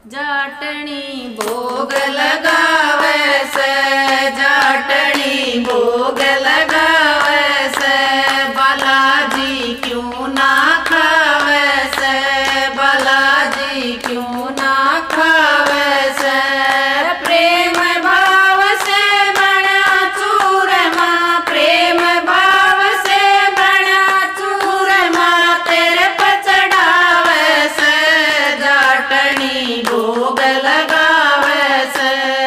जाटनी भोग लगावे से, जाटनी भोग लगावे से, बालाजी क्यों ना खावे से, बालाजी क्यों ना खावे से। प्रेम भाव से बना चूरमा, प्रेम भाव से बना चूरमा, तेरे पर चढ़ावे से, जाटनी भोग लगावे से,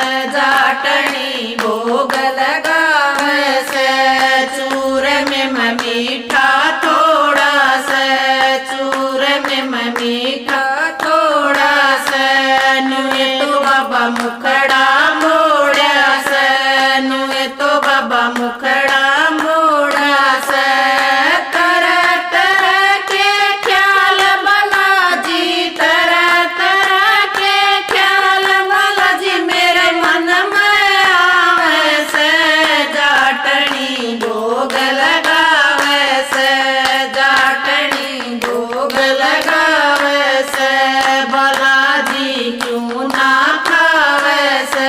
जाटनी भोग लगावे से। चूरमे में मीठा थोड़ा से, चूरमे में मीठा थोड़ा से, नुए तो बाबा मुखड़ा मोड़ा से, नुए तो बाबा मुखड़ा मोड़ा से। तरह तरह के ख्याल बालाजी, तरह तरह के ख्याल बालाजी मेरे मन में आवे से, जाटनी भोग लगावे से, जाटनी भोग लगावे से। बालाजी क्यों ना खावे से,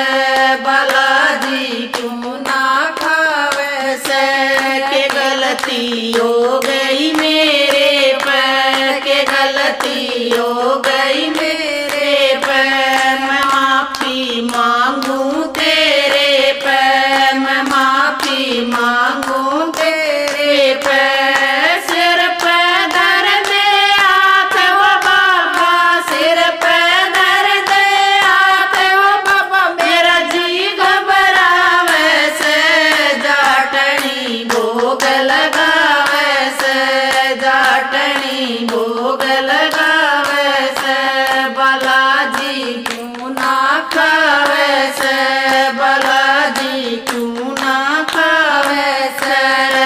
बालाजी क्यों ना खावे से। के गलती हो गई मेरे पर, के गलती हो गई मेरे पर, मैं माफी मांगू तेरे पर, मैं माफी मांगू तेरे पर। सिर पे दर्द हाथ वो बाबा, सिर पे दर्द हाथ वो बाबा, मेरा जी घबरावे से, जाटनी भोग लगावे से, जाटनी भोग लगावे से। बालाजी क्यों ना खावे से, बालाजी क्यों ना खावे से।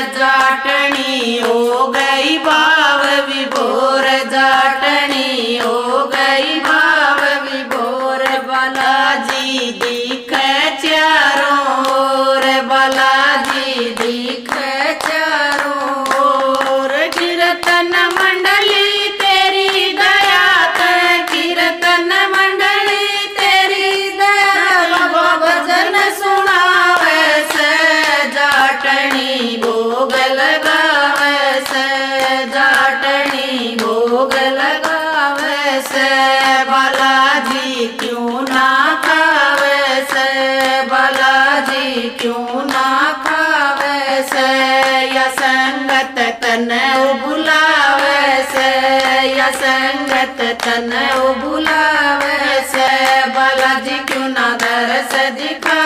जाटनी हो गई भाव विभोर, जाटनी हो गई भाव विभोर, बालाजी दिखे चारों ओर, बालाजी दिखे चारों ओर। कीर्तन मंडली तेरी दया है, कीर्तन मंडली तेरी दया, भजन सुनावे से, जाटनी भोग लगावे से, जाटनी भोग लगावे से। बालाजी क्यों ना खावे से, बालाजी क्यों ना खावे से। या संगत तन बुलावे से, या संगत तन बुलावे से, बालाजी क्यों ना दरस दिखा